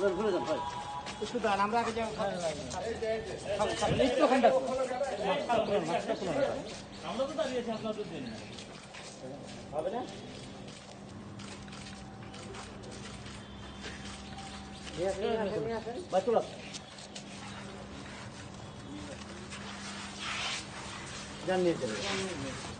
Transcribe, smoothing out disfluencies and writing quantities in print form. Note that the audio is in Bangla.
একটু দাঁড়ান, আমরা আগে যাবো। আমরা তো দাঁড়িয়েছি, আপনাদের জন্য হবে না। বাচ্চা জানিয়ে